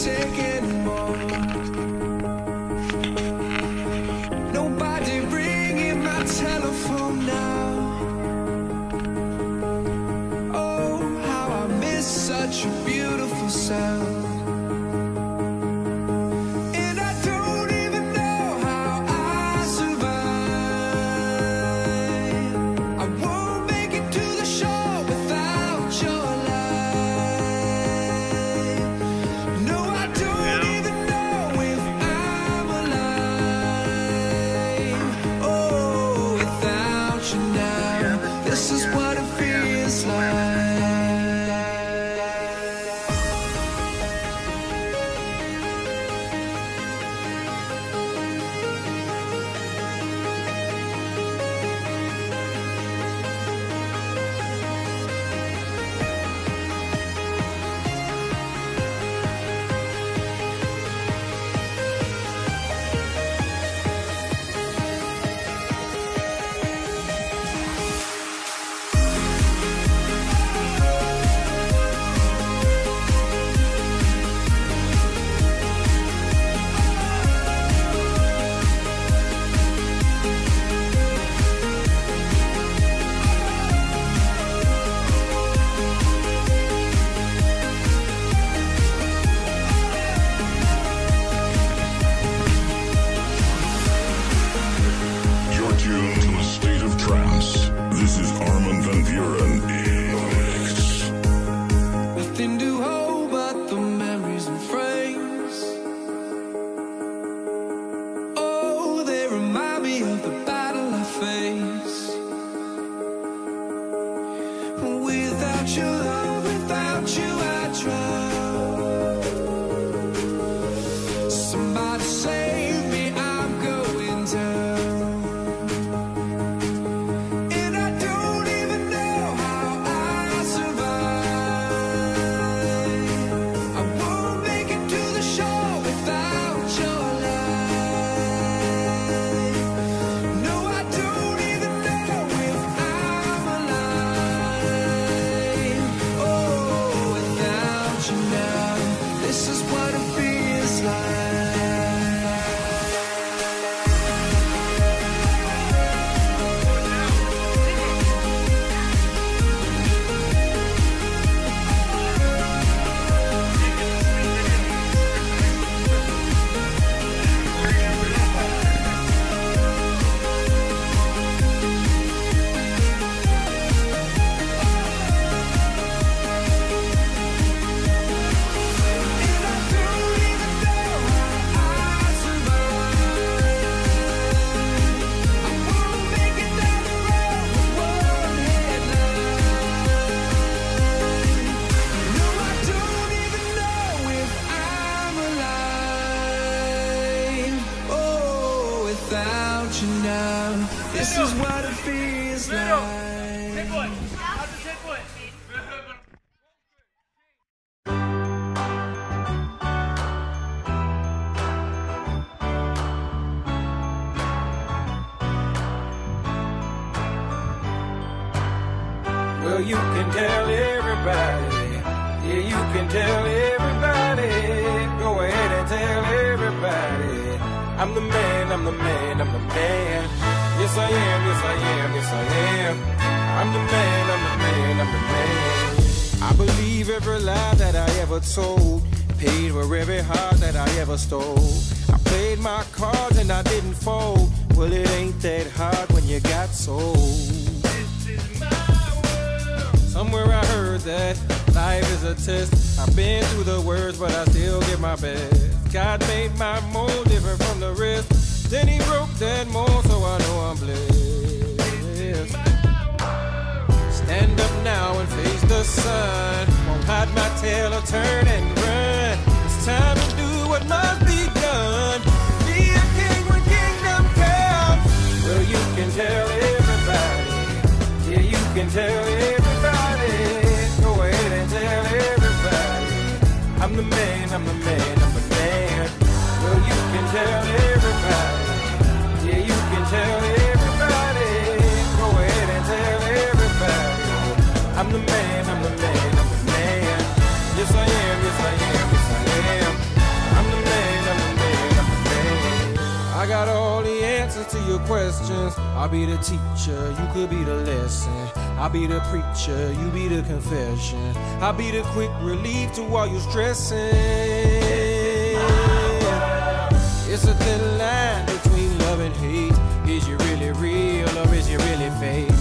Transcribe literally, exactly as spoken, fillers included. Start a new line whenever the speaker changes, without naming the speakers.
take anymore. Nobody ringing my telephone now. Oh, how I miss such a beautiful sound.
Well, you can tell everybody. Yeah, you can tell everybody. Go ahead and tell everybody. I'm the man, I'm the man, I'm the man. Yes, I am, yes, I am, yes, I am. I'm the man, I'm the man, I'm the man. I believe every lie that I ever told. Paid for every heart that I ever stole. I played my cards and I didn't fold. Well, it ain't that hard when you got sold. Somewhere I heard that life is a test. I've been through the worst, but I still give my best. God made my mold different from the rest. Then he broke that mold, so I know I'm blessed. Stand up now and face the sun. Won't hide my tail or turn and run. It's time to do what must be done. Be a king when kingdom comes. Well, you can tell everybody. Yeah, you can tell everybody. Go ahead and tell everybody. I'm the man, I'm the man, I'm the man. Well, you can tell everybody. Yeah, you can tell everybody. questions. I'll be the teacher, you could be the lesson. I'll be the preacher, you be the confession. I'll be the quick relief to all your stressing. It's a thin line between love and hate. Is you really real or is you really fake?